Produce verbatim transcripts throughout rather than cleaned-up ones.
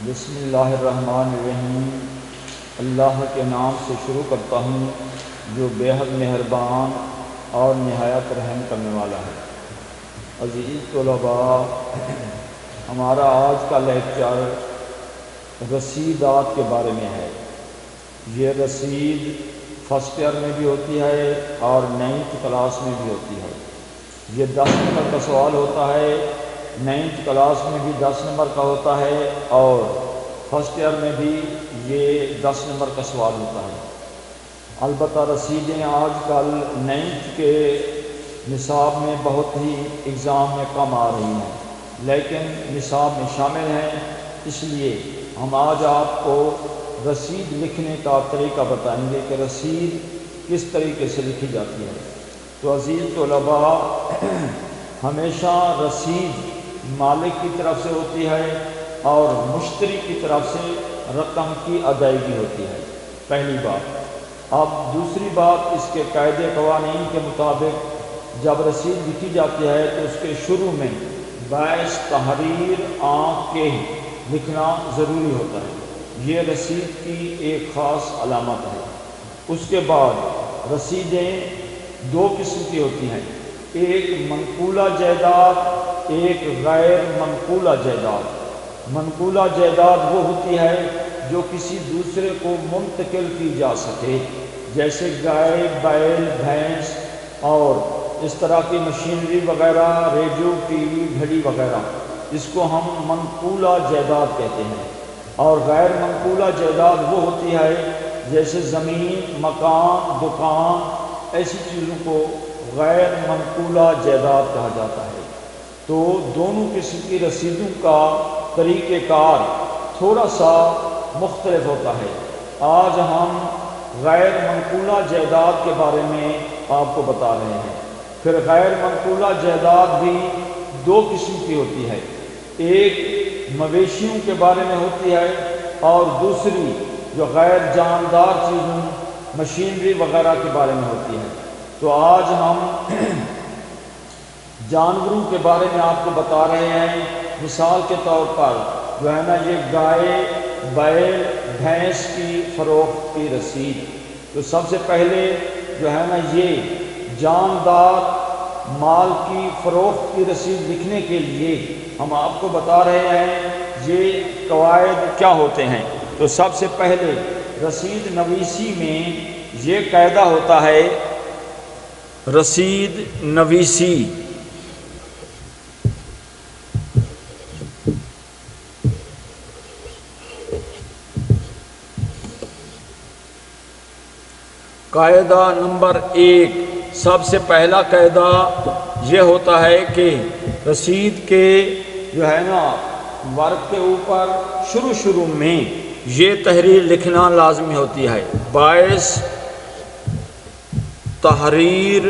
بسم اللہ الرحمن الرحیم۔ اللہ کے نام سے شروع کرتا ہوں جو بے حد مہربان اور نہایت رحم کرنے والا ہے۔ عزیز طلباء، ہمارا آج کا لیکچر رسیدات کے بارے میں ہے۔ یہ رسید فرسٹ ایئر میں بھی ہوتی ہے اور نائنتھ کلاس میں بھی ہوتی ہے۔ یہ دس نمبر کا سوال ہوتا ہے، نائنتھ کلاس میں بھی دس نمبر کا ہوتا ہے اور فرسٹ ایئر میں بھی یہ دس نمبر کا سوال ہوتا ہے۔ البتہ رسیدیں آج کل نائنتھ کے نصاب میں بہت ہی ایگزام میں کم آ رہی ہیں، لیکن نصاب میں شامل ہیں، اس لیے ہم آج آپ کو رسید لکھنے کا طریقہ بتائیں گے کہ رسید کس طریقے سے لکھی جاتی ہے۔ تو عزیز طلباء، ہمیشہ رسید مالک کی طرف سے ہوتی ہے اور مشتری کی طرف سے رقم کی ادائیگی ہوتی ہے، پہلی بات۔ اب دوسری بات، اس کے قاعدے قوانین کے مطابق جب رسید لکھی جاتی ہے تو اس کے شروع میں باعث تحریر آنکھ کے لکھنا ضروری ہوتا ہے، یہ رسید کی ایک خاص علامت ہے۔ اس کے بعد رسیدیں دو قسم کی ہوتی ہیں، ایک منقولہ جائیداد، ایک غیر منقولہ جائیداد۔ منقولہ جائیداد وہ ہوتی ہے جو کسی دوسرے کو منتقل کی جا سکے، جیسے گائے، بیل، بھینس اور اس طرح کی مشینری وغیرہ، ریڈیو، ٹی وی، گھڑی وغیرہ، اس کو ہم منقولہ جائیداد کہتے ہیں۔ اور غیر منقولہ جائیداد وہ ہوتی ہے جیسے زمین، مکان، دکان، ایسی چیزوں کو غیر منقولہ جائیداد کہا جاتا ہے۔ تو دونوں قسم کی رسیدوں کا طریقہ کار تھوڑا سا مختلف ہوتا ہے۔ آج ہم غیر منقولہ جائیداد کے بارے میں آپ کو بتا رہے ہیں۔ پھر غیر منقولہ جائیداد بھی دو قسم کی ہوتی ہے، ایک مویشیوں کے بارے میں ہوتی ہے اور دوسری جو غیر جاندار چیزوں، مشینری وغیرہ کے بارے میں ہوتی ہے۔ تو آج ہم جانوروں کے بارے میں آپ کو بتا رہے ہیں۔ مثال کے طور پر جو ہے نا یہ گائے، بیل، بھینس کی فروخت کی رسید، تو سب سے پہلے جو ہے نا یہ جاندار مال کی فروخت کی رسید لکھنے کے لیے ہم آپ کو بتا رہے ہیں یہ قواعد کیا ہوتے ہیں۔ تو سب سے پہلے رسید نویسی میں یہ قاعدہ ہوتا ہے، رسید نویسی قاعدہ نمبر ایک، سب سے پہلا قاعدہ یہ ہوتا ہے کہ رسید کے جو ہے نا ورق کے اوپر شروع شروع میں یہ تحریر لکھنا لازمی ہوتی ہے، باعث تحریر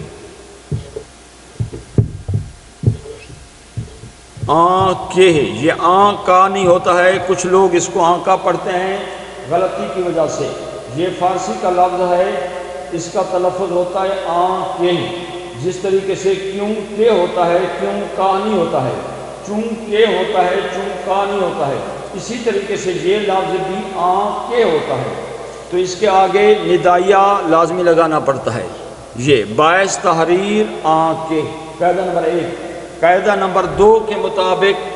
آنکھ کے، یہ آنکھ کا نہیں ہوتا ہے، کچھ لوگ اس کو آنکھ کا پڑھتے ہیں غلطی کی وجہ سے۔ یہ فارسی کا لفظ ہے، اس کا تلفظ ہوتا ہے آنکھ کے، جس طریقے سے کیوں کے ہوتا ہے، کیوں کا نہیں ہوتا ہے، چوں کے ہوتا ہے، چوں کا نہیں ہوتا ہے، اسی طریقے سے یہ لفظ بھی آنکھ کے ہوتا ہے، تو اس کے آگے ندائیہ لازمی لگانا پڑتا ہے۔ یہ باعث تحریر آنکھ کے، قاعدہ نمبر ایک۔ قاعدہ نمبر دو کے مطابق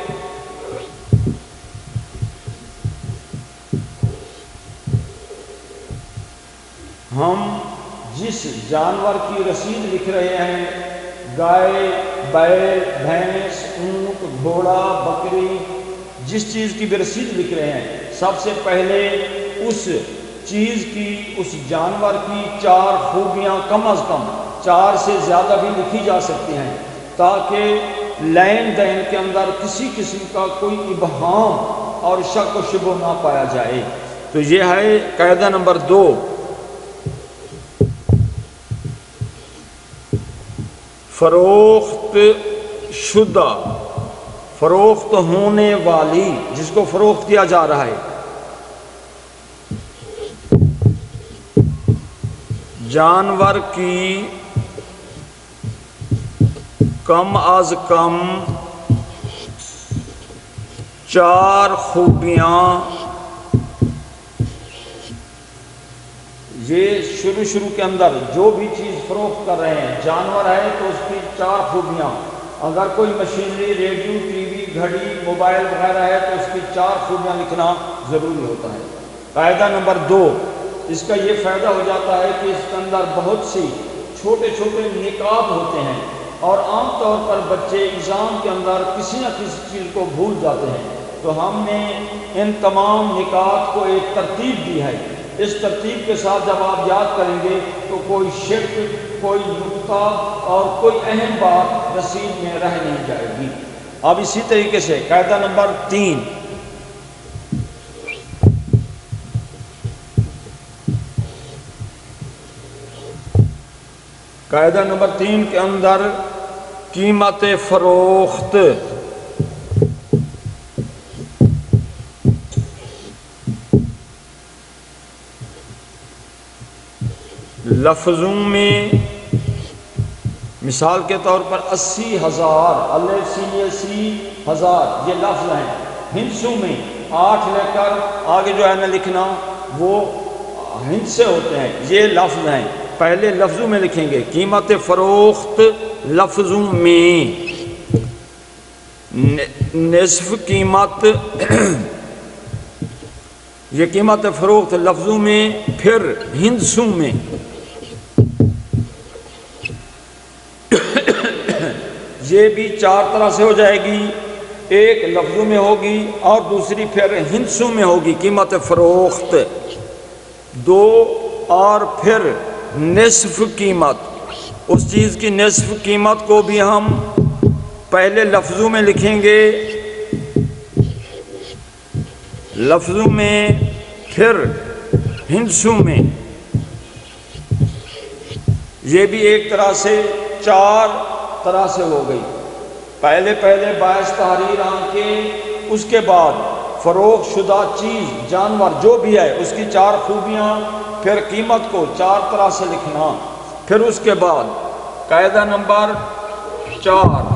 ہم جس جانور کی رسید لکھ رہے ہیں، گائے، بیل، بھینس، اونٹ، گھوڑا، بکری، جس چیز کی بھی رسید لکھ رہے ہیں، سب سے پہلے اس چیز کی، اس جانور کی چار خوبیاں کم از کم چار سے زیادہ بھی لکھی جا سکتی ہیں، تاکہ لین دین کے اندر کسی قسم کا کوئی ابہام اور شک و شبہ نہ پایا جائے۔ تو یہ ہے قاعدہ نمبر دو۔ فروخت شدہ، فروخت ہونے والی، جس کو فروخت کیا جا رہا ہے، جانور کی کم از کم چار خوبیاں یہ شروع شروع کے اندر جو بھی چیز فروخت کر رہے ہیں، جانور ہے تو اس کی چار خوبیاں، اگر کوئی مشینری، ریڈیو، ٹی وی، گھڑی، موبائل وغیرہ ہے تو اس کی چار خوبیاں لکھنا ضروری ہوتا ہے۔ قاعدہ نمبر دو، اس کا یہ فائدہ ہو جاتا ہے کہ اس کے اندر بہت سی چھوٹے چھوٹے نکات ہوتے ہیں اور عام طور پر بچے ایگزام کے اندر کسی نہ کسی چیز کو بھول جاتے ہیں، تو ہم نے ان تمام نکات کو ایک ترتیب دی ہے۔ اس ترتیب کے ساتھ جب آپ یاد کریں گے تو کوئی شک، کوئی نقطہ اور کوئی اہم بات رسید میں رہ نہیں جائے گی۔ اب اسی طریقے سے قاعدہ نمبر تین، قاعدہ نمبر تین کے اندر قیمت فروخت، لفظوں میں مثال کے طور پر اسی ہزار، الف سی اسی ہزار، یہ لفظ ہیں۔ ہندسوں میں آٹھ لے کر آگے جو ہے نا لکھنا وہ ہند سے ہوتے ہیں، یہ لفظ ہیں، پہلے لفظوں میں لکھیں گے۔ قیمت فروخت لفظوں میں، نصف قیمت یہ قیمت فروخت لفظوں میں، پھر ہندسوں میں یہ بھی چار طرح سے ہو جائے گی، ایک لفظوں میں ہوگی اور دوسری پھر ہندسوں میں ہوگی قیمت فروخت دو، اور پھر نصف قیمت، اس چیز کی نصف قیمت کو بھی ہم پہلے لفظوں میں لکھیں گے، لفظوں میں پھر ہندسوں میں، یہ بھی ایک طرح سے چار طرح سے ہو گئی۔ پہلے پہلے باعث تحریر آن کے، اس کے بعد فروخت شدہ چیز، جانور جو بھی ہے اس کی چار خوبیاں، پھر قیمت کو چار طرح سے لکھنا، پھر اس کے بعد قاعدہ نمبر چار،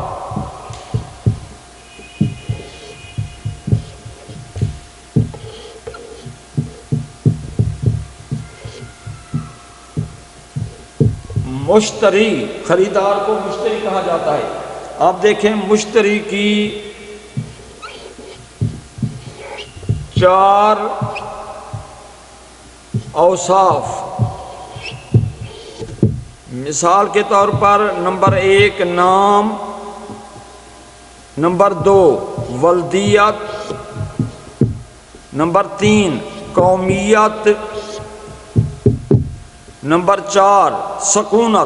مشتری، خریدار کو مشتری کہا جاتا ہے۔ آپ دیکھیں مشتری کی چار اوصاف، مثال کے طور پر نمبر ایک نام، نمبر دو ولدیت، نمبر تین قومیت، نمبر چار سکونت۔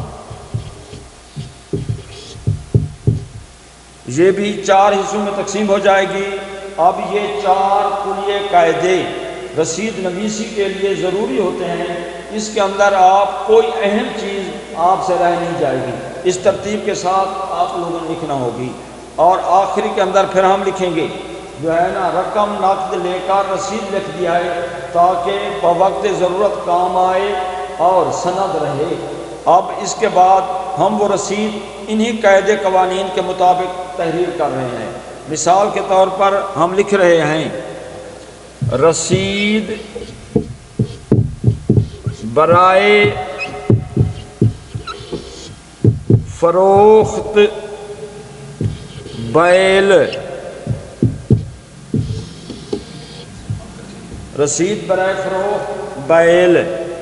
یہ بھی چار حصوں میں تقسیم ہو جائے گی۔ اب یہ چار کلیے قاعدے رسید نویسی کے لیے ضروری ہوتے ہیں، اس کے اندر آپ کوئی اہم چیز آپ سے رہ نہیں جائے گی، اس ترتیب کے ساتھ آپ لوگوں نے لکھنا ہوگی۔ اور آخری کے اندر پھر ہم لکھیں گے جو ہے نا رقم نقد لے کر رسید لکھ دیا ہے تاکہ بوقت ضرورت کام آئے اور سند رہے۔ اب اس کے بعد ہم وہ رسید انہی قاعدے قوانین کے مطابق تحریر کر رہے ہیں۔ مثال کے طور پر ہم لکھ رہے ہیں رسید برائے فروخت بیل، رسید برائے فروخت بیل۔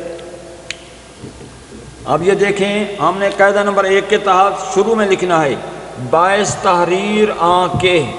اب یہ دیکھیں ہم نے قاعدہ نمبر ایک کے تحت شروع میں لکھنا ہے باعث تحریر آنکھیں،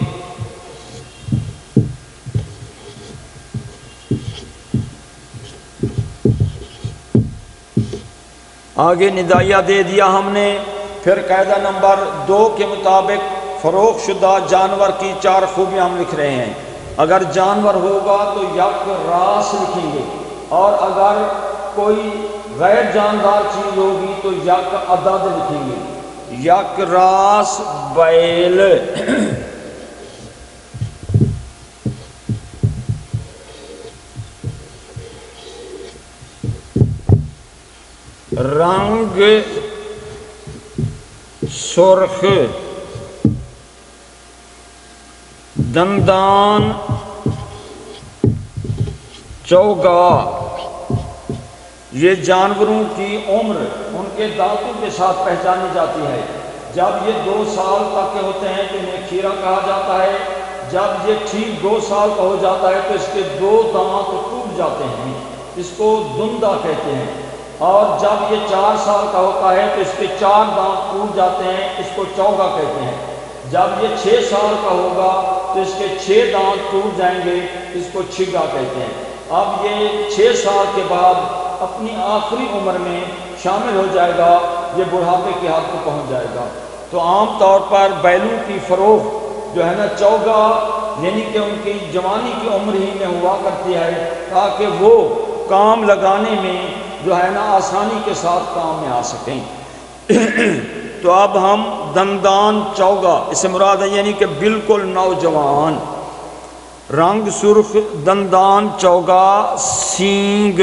آگے ندائیہ دے دیا ہم نے، پھر قاعدہ نمبر دو کے مطابق فروخت شدہ جانور کی چار خوبیاں ہم لکھ رہے ہیں۔ اگر جانور ہوگا تو یک راس لکھیں گے، اور اگر کوئی غیر جاندار چیز ہوگی تو یک عدد لکھیں گے، یک راس بیل۔ رنگ سرخ دندان چوگا، یہ جانوروں کی عمر ان کے دانتوں کے ساتھ پہچانی جاتی ہے۔ جب یہ دو سال تک کے ہوتے ہیں تو انہیں کھیرا کہا جاتا ہے۔ جب یہ ٹھیک دو سال کا ہو جاتا ہے تو اس کے دو دانت ٹوٹ جاتے ہیں، اس کو دندہ کہتے ہیں۔ اور جب یہ چار سال کا ہوتا ہے تو اس کے چار دانت ٹوٹ جاتے ہیں، اس کو چوگا کہتے ہیں۔ جب یہ چھ سال کا ہوگا تو اس کے چھ دانت ٹوٹ جائیں گے، اس کو چھگا کہتے ہیں۔ اب یہ چھ سال کے بعد اپنی آخری عمر میں شامل ہو جائے گا، یہ بڑھاپے کی حد کو پہنچ جائے گا۔ تو عام طور پر بیلوں کی فروخت جو ہے نا چوگا یعنی کہ ان کی جوانی کی عمر ہی میں ہوا کرتی ہے، تاکہ وہ کام لگانے میں جو ہے نا آسانی کے ساتھ کام میں آ سکیں۔ تو اب ہم دندان چوگا اس سے مراد ہے یعنی کہ بالکل نوجوان، رنگ سرخ، دندان چوگا، سینگ،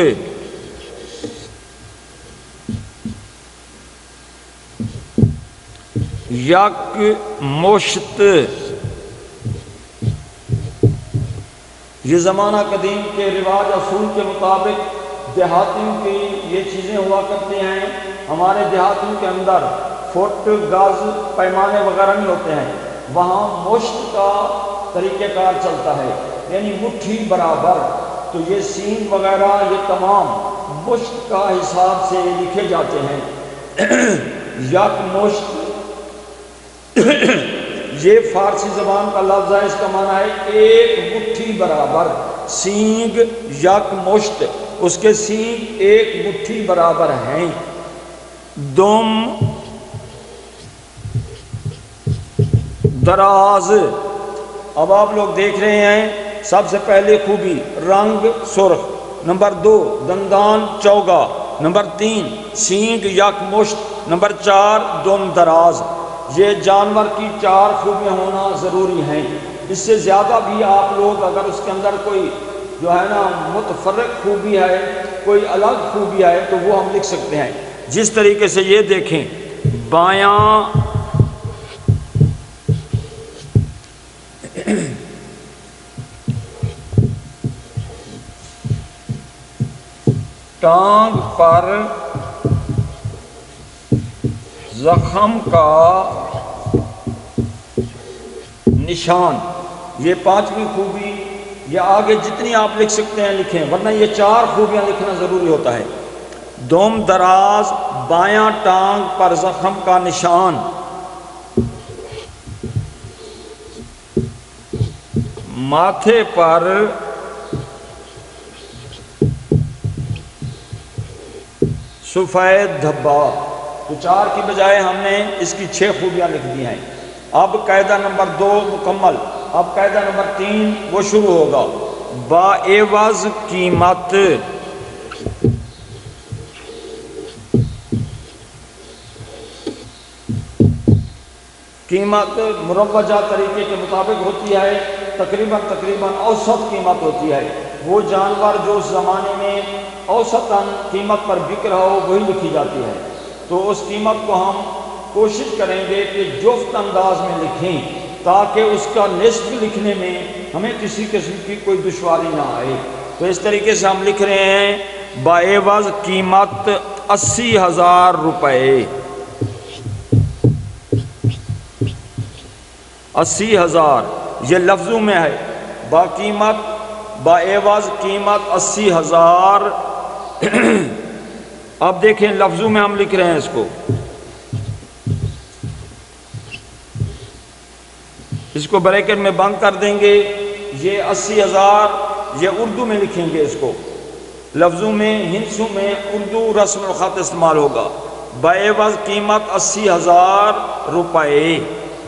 یک مشت، یہ زمانہ قدیم کے رواج اصول کے مطابق دیہاتیوں کی یہ چیزیں ہوا کرتی ہیں۔ ہمارے دیہاتوں کے اندر فٹ، گز، پیمانے وغیرہ نہیں ہوتے ہیں، وہاں مشت کا طریقہ کار چلتا ہے، یعنی مٹھی برابر۔ تو یہ سینگ وغیرہ یہ تمام مشت کا حساب سے لکھے جاتے ہیں۔ یک مشت یہ فارسی زبان کا لفظ ہے، اس کا معنی ہے ایک مٹھی برابر۔ سینگ یک مشت، اس کے سینگ ایک مٹھی برابر ہیں۔ دم دراز، اب آپ لوگ دیکھ رہے ہیں سب سے پہلے خوبی رنگ سرخ، نمبر دو دندان چوگا، نمبر تین سینگ یک مشت، نمبر چار دم دراز۔ یہ جانور کی چار خوبیاں ہونا ضروری ہیں۔ اس سے زیادہ بھی آپ لوگ اگر اس کے اندر کوئی جو ہے نا متفرق خوبی ہے، کوئی الگ خوبی ہے تو وہ ہم لکھ سکتے ہیں۔ جس طریقے سے یہ دیکھیں، بایاں ٹانگ پر زخم کا نشان، یہ پانچویں خوبی۔ یہ آگے جتنی آپ لکھ سکتے ہیں لکھیں، ورنہ یہ چار خوبیاں لکھنا ضروری ہوتا ہے۔ دم دراز، بایاں ٹانگ پر زخم کا نشان، ماتھے پر سفید دھبا۔ تو چار کی بجائے ہم نے اس کی چھ خوبیاں لکھ دی ہیں۔ اب قاعدہ نمبر دو مکمل، اب قاعدہ نمبر تین وہ شروع ہوگا۔ باعوض قیمت، قیمت مروجہ طریقے کے مطابق ہوتی ہے، تقریباً تقریباً اوسط قیمت ہوتی ہے۔ وہ جانور جو اس زمانے میں اوسطاً قیمت پر بک رہا ہو وہی لکھی جاتی ہے۔ تو اس قیمت کو ہم کوشش کریں گے کہ جفت انداز میں لکھیں، تاکہ اس کا نصف لکھنے میں ہمیں کسی قسم کی کوئی دشواری نہ آئے۔ تو اس طریقے سے ہم لکھ رہے ہیں باعوض قیمت اسی ہزار روپے، اسی ہزار یہ لفظوں میں ہے، با قیمت باعوض قیمت اسی ہزار۔ اب دیکھیں لفظوں میں ہم لکھ رہے ہیں اس کو، اس کو بریکٹ میں بند کر دیں گے۔ یہ اسی ہزار یہ اردو میں لکھیں گے، اس کو لفظوں میں ہندسوں میں اردو رسم الخط استعمال ہوگا۔ باعوض قیمت اسی ہزار روپے۔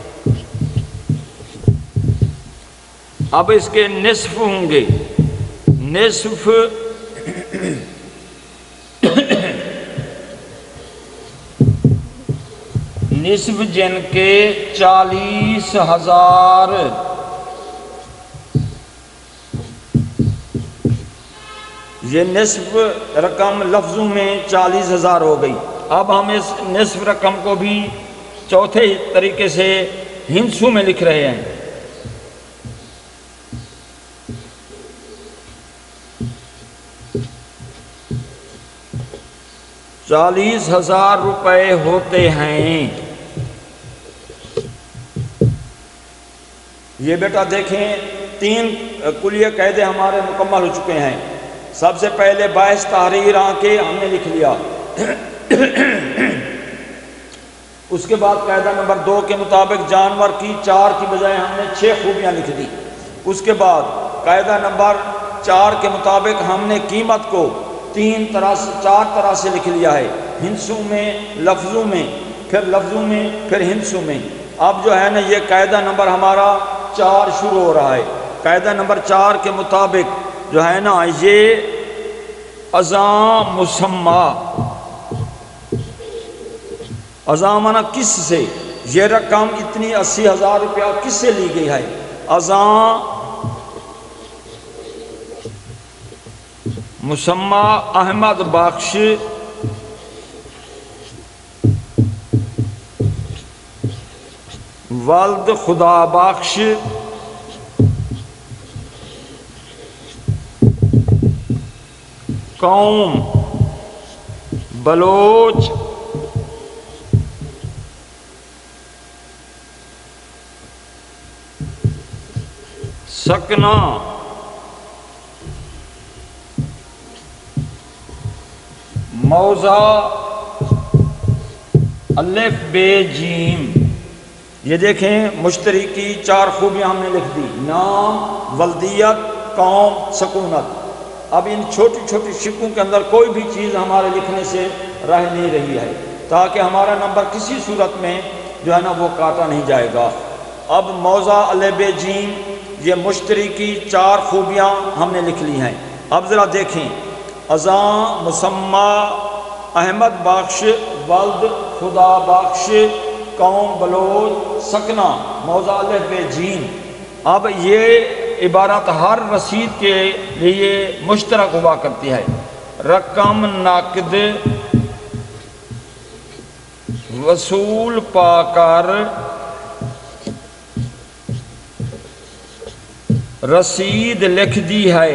اب اس کے نصف ہوں گے، نصف نصف جن کے چالیس ہزار، یہ نصف رقم لفظوں میں چالیس ہزار ہو گئی۔ اب ہم اس نصف رقم کو بھی چوتھے طریقے سے ہندسوں میں لکھ رہے ہیں۔ चालीस हजार रुपए होते हैं। ये बेटा देखें, तीन कुलिये कायदे हमारे मुकम्मल हो चुके हैं। सबसे पहले बाईस तहरीर आके हमने लिख लिया। उसके बाद कायदा नंबर दो के मुताबिक जानवर की चार की बजाय हमने छः खूबियाँ लिख दी। उसके बाद कायदा नंबर चार के मुताबिक हमने कीमत को तीन तरह से चार तरह से लिख लिया है, हिंसों में, लफ्ज़ों में, फिर लफ्ज़ों में, फिर हिंसों में। अब जो है ना ये कायदा नंबर हमारा चार शुरू हो रहा है। कायदा नंबर चार के मुताबिक जो है ना ये अज़ाम मुसम्मा, अज़ाम माना किस से, ये रकम इतनी अस्सी हज़ार रुपया किससे ली गई है। अज़ाम मुसम्मा अहमद बख्श वल्द खुदा बख्श कौम बलोच सकना मौजा अलिफ बे जीम। ये देखें मुश्तरी की चार खूबियाँ हमने लिख दी, नाम, वल्दियत, कौम, सकूनत। अब इन छोटी छोटी शिकों के अंदर कोई भी चीज़ हमारे लिखने से रह नहीं रही है, ताकि हमारा नंबर किसी सूरत में जो है ना वो काटा नहीं जाएगा। अब मौजा अलिफ बे जीम, ये मुश्तरी की चार खूबियाँ हमने लिख ली हैं। अब ज़रा देखें, अज़ाम मुसम्मा अहमद बख्श वल्द खुदा बख्श कौम बलोच सकना मौज़ा अलिफ बे जीम। अब ये इबारत हर रसीद के लिए मुश्तरक हुआ करती है। रकम नाकद वसूल पाकर रसीद लिख दी है,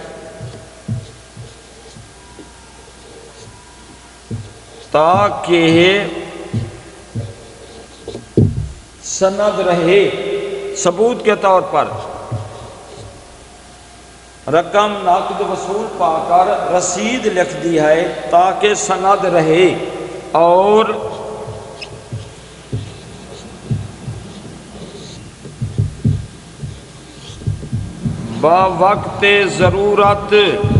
ताकि सनद रहे, सबूत के तौर पर। रकम नाकद वसूल पाकर रसीद लिख दी है ताकि सनद रहे और बावक्त ज़रूरत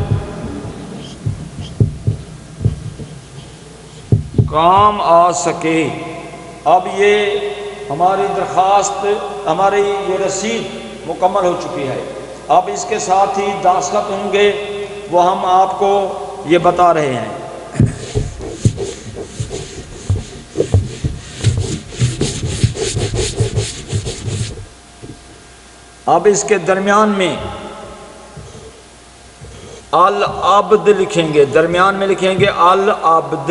काम आ सके। अब ये हमारी दरख्वास्त, हमारी ये रसीद मुकम्मल हो चुकी है। अब इसके साथ ही दस्तखत होंगे, वो हम आपको ये बता रहे हैं। अब इसके दरमियान में अल अब्द लिखेंगे, दरमियान में लिखेंगे अल अब्द।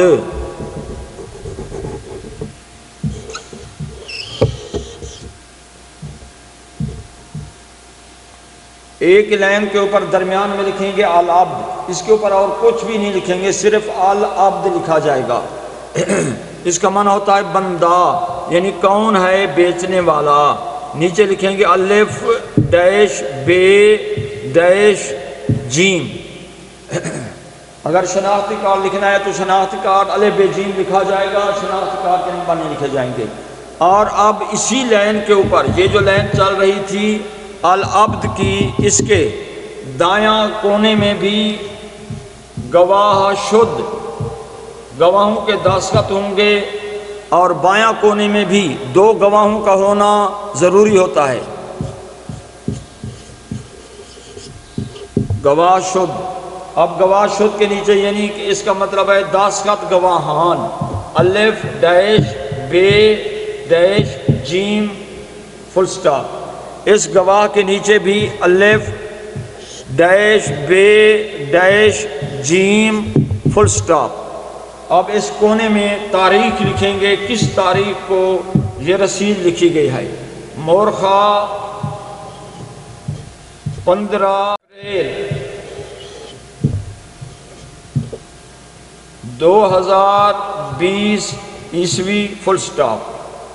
एक लाइन के ऊपर दरमियान में लिखेंगे अल अब्द, इसके ऊपर और कुछ भी नहीं लिखेंगे, सिर्फ अल अब्द लिखा जाएगा। इसका माना होता है बंदा, यानी कौन है बेचने वाला। नीचे लिखेंगे अलिफ डैश बे डैश जीम। अगर शनाख्ती कार्ड लिखना है तो शनाख्ती कार्ड अलिफ बे जीम लिखा जाएगा, शनाख्ती कार्ड के नंबर नहीं लिखे जाएंगे। और अब इसी लाइन के ऊपर ये जो लाइन चल रही थी अल अब्द की, इसके दायां कोने में भी गवाह शुद्ध, गवाहों के दस्तखत होंगे, और बायां कोने में भी दो गवाहों का होना ज़रूरी होता है। गवाह शुद्ध। अब गवाह शुद्ध के नीचे यानी कि इसका मतलब है दस्तखत गवाहान, अलिफ डैश बे डैश जीम फुल स्टॉप। इस गवाह के नीचे भी अलिफ डैश बे डैश जीम फुल स्टॉप। अब इस कोने में तारीख लिखेंगे, किस तारीख को ये रसीद लिखी गई है। मोरखा पंद्रह अप्रैल دو ہزار بیس عیسوی فل سٹاپ۔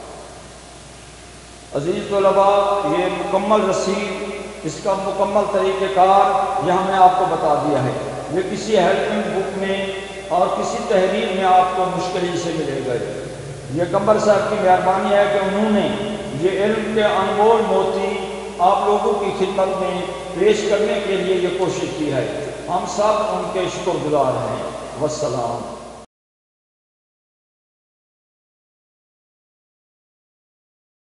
عزیز طلباء، یہ مکمل رسید، اس کا مکمل طریقہ کار یہ ہم نے آپ کو بتا دیا ہے۔ یہ کسی ہیلپنگ بک میں اور کسی تحریر میں آپ کو مشکل سے ملے گا۔ یہ قمر صاحب کی مہربانی ہے کہ انہوں نے یہ علم کے انمول موتی آپ لوگوں کی خدمت میں پیش کرنے کے لیے یہ کوشش کی ہے۔ ہم سب ان کے شکر گزار ہیں۔ والسلام۔